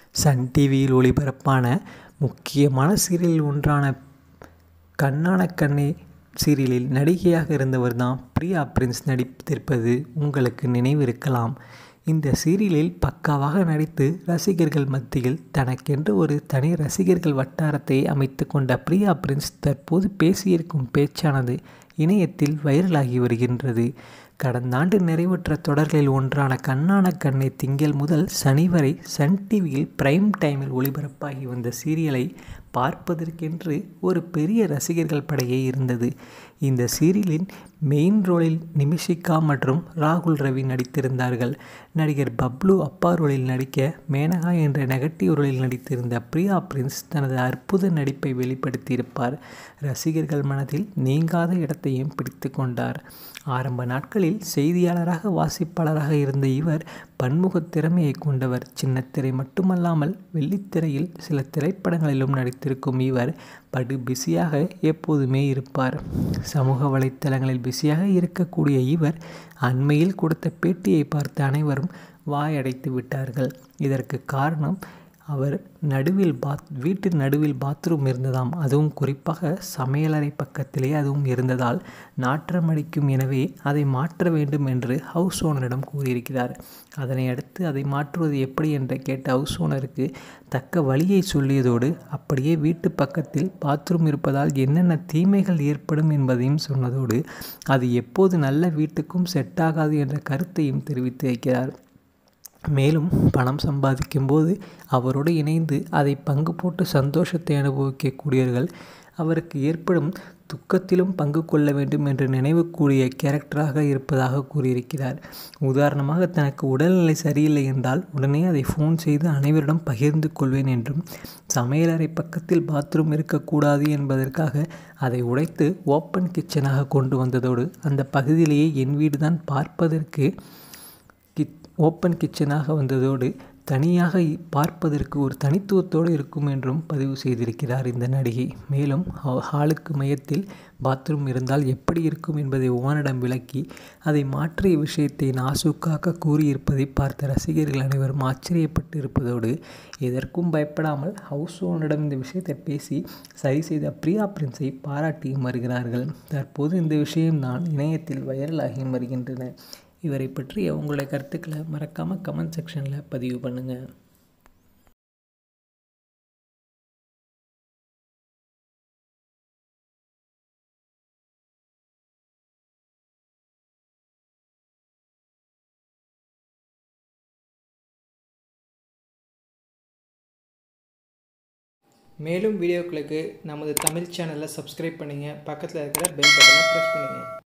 Sun டிவியில் ஒளிபரப்பான முக்கியமான சீரியலில் ஒன்றான கண்ணான கண்ணே சீரியலில் நடிகையாக இருந்தவர் தான் பிரியா பிரின்ஸ் நடித்திருப்பது உங்களுக்கு நினைவிருக்கலாம். இந்த சீரியலில் பக்காவாக நடித்து ரசிகர்கள் மத்தியில் தனக்கென்று ஒரு தனி ரசிகர்கள் வட்டாரத்தை அமைத்து கொண்ட பிரியா பிரின்ஸ் தற்போது பேசியிருக்கும் பேச்சானது இணையத்தில் வைரலாகி வருகின்றது. கடந்த ஆண்டு நிறைவுற்ற தொடர்களில் ஒன்றான கண்ணான கண்ணே திங்கள் முதல் சனி வரை சன் டிவியில் பிரைம் டைமில் ஒளிபரப்பாகி வந்த சீரியலை பார்ப்பதற்கென்று ஒரு பெரிய ரசிகர்கள் படையே இருந்தது. இந்த சீரியலின் மெயின் ரோலில் நிமிஷிகா மற்றும் ராகுல் ரவி நடித்திருந்தார்கள். நடிகர் பப்ளு அப்பா ரோலில் நடிக்க மேனகா என்ற நெகட்டிவ் ரோலில் நடித்திருந்த பிரியா பிரின்ஸ் தனது அற்புத நடிப்பை வெளிப்படுத்தியிருப்பார். ரசிகர்கள் மனதில் நீங்காத இடத்தையும் பிடித்து கொண்டார். ஆரம்ப நாட்களில் செய்தியாளராக வாசிப்பாளராக இருந்த இவர் பன்முக திறமையை கொண்டவர். சின்னத்திரை மட்டுமல்லாமல் வெள்ளித்திரையில் சில திரைப்படங்களிலும் நடித்திருக்கும் இவர் படு பிஸியாக எப்போதுமே இருப்பார். சமூக வலைத்தளங்களில் பிஸியாக இருக்கக்கூடிய இவர் அண்மையில் கொடுத்த பேட்டியை பார்த்து அனைவரும் வாயடைத்து விட்டார்கள். இதற்கு காரணம் அவர் வீட்டின் நடுவில் பாத்ரூம் இருந்ததாம். அதுவும் குறிப்பாக சமையலறை பக்கத்திலே அதுவும் இருந்ததால் நாற்றம் அடிக்கும். எனவே அதை மாற்ற வேண்டும் என்று ஹவுஸ் ஓனரிடம் கூறியிருக்கிறார். அதனை அடுத்து அதை மாற்றுவது எப்படி என்று கேட்ட ஹவுஸ் ஓனருக்கு தக்க வழியை சொல்லியதோடு அப்படியே வீட்டு பக்கத்தில் பாத்ரூம் இருப்பதால் என்னென்ன தீமைகள் ஏற்படும் என்பதையும் சொன்னதோடு அது எப்போது நல்ல வீட்டுக்கும் செட் ஆகாது என்ற கருத்தையும் தெரிவித்து வைக்கிறார். மேலும் பணம் சம்பாதிக்கும் போது அவரோடு இணைந்து அதை பங்கு போட்டு சந்தோஷத்தை அனுபவிக்கக்கூடியவர்கள் அவருக்கு ஏற்படும் துக்கத்திலும் பங்கு கொள்ள வேண்டும் என்று நினைவுக்கூடிய கேரக்டராக இருப்பதாக கூறியிருக்கிறார். உதாரணமாக தனக்கு உடல்நிலை சரியில்லை என்றால் உடனே அதை ஃபோன் செய்து அனைவரிடம் பகிர்ந்து கொள்வேன் என்றும், சமையலறை பக்கத்தில் பாத்ரூம் இருக்கக்கூடாது என்பதற்காக அதை உடைத்து ஓப்பன் கிச்சனாக கொண்டு வந்ததோடு அந்த பகுதியிலேயே என் வீடு தான் பார்ப்பதற்கு ஓப்பன் கிச்சனாக வந்ததோடு தனியாக பார்ப்பதற்கு ஒரு தனித்துவத்தோடு இருக்கும் என்றும் பதிவு செய்திருக்கிறார் இந்த நடிகை. மேலும் ஹாலுக்கு மையத்தில் பாத்ரூம் இருந்தால் எப்படி இருக்கும் என்பதை ஓனரிடம் விளக்கி அதை மாற்றிய விஷயத்தை நாசூக்காக கூறியிருப்பதை பார்த்த ரசிகர்கள் அனைவரும் ஆச்சரியப்பட்டு இருப்பதோடு எதற்கும் பயப்படாமல் ஹவுஸ் ஓனரிடம் இந்த விஷயத்தை பேசி சரி செய்த பிரியா பிரின்ஸை பாராட்டியும் வருகிறார்கள். தற்போது இந்த விஷயம்தான் இணையத்தில் வைரலாகியும் வருகின்றன. இவரை பற்றிய உங்களுடைய கருத்துக்களை மறக்காமல் கமெண்ட் செக்ஷனில் பதிவு பண்ணுங்கள். மேலும் வீடியோக்களுக்கு நமது தமிழ் சேனலை சப்ஸ்கிரைப் பண்ணுங்கள். பக்கத்தில் இருக்கிற பெல் பட்டனை ப்ரெஸ் பண்ணுங்கள்.